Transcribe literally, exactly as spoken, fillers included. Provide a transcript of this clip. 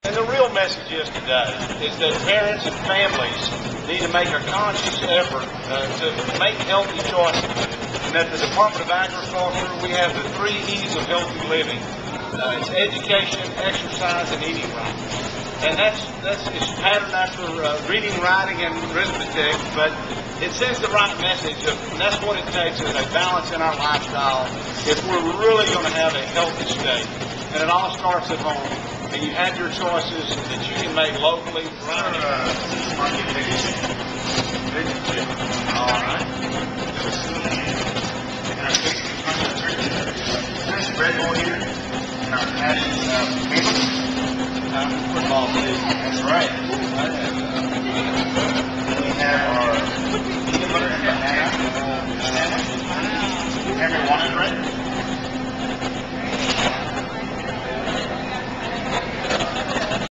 And the real message is today is that parents and families need to make a conscious effort uh, to make healthy choices. And at the Department of Agriculture, we have the three E's of healthy living. Uh, it's education, exercise, and eating right. And that's, that's it's patterned after uh, reading, writing, and arithmetic, but it sends the right message, of, and that's what it takes is a balance in our lifestyle if we're really going to have a healthy state. And it all starts at home. And you have your choices that you can make locally. Right. All right. There's bread bowl here. And our patty, uh, uh, football please. That's right. We have our peanut butter and banana sandwich. Everyone, right?